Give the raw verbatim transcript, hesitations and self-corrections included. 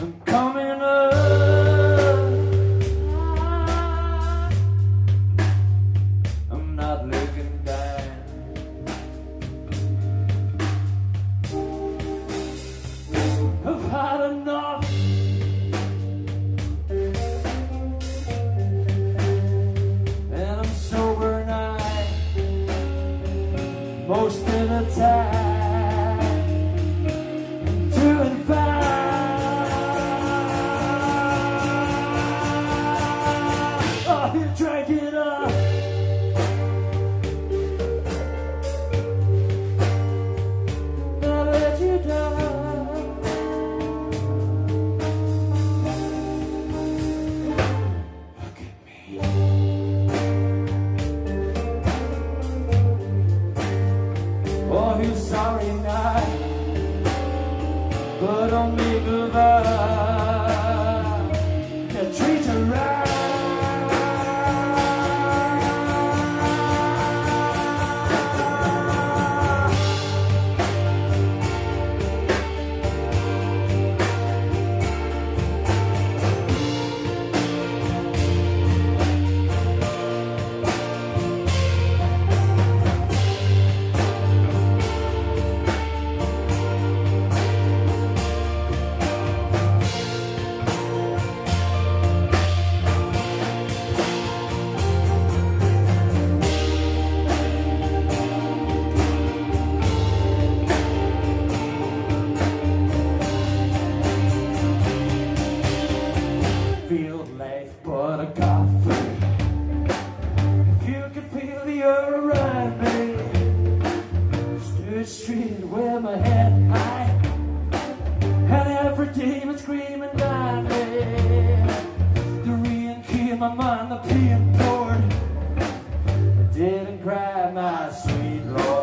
I'm coming up. I'm not looking down. I've had enough. And I'm sober now most of the time. Doing fine. Oh, you drank it up. Now let you down. Look at me. Oh, he's sorry now, but don't make a vow to treat her right. Feel life but a coffee. If you could feel the air around me, stood straight with my head high, and every demon screaming down me. The rain came on the pain poured. I didn't cry, my sweet Lord.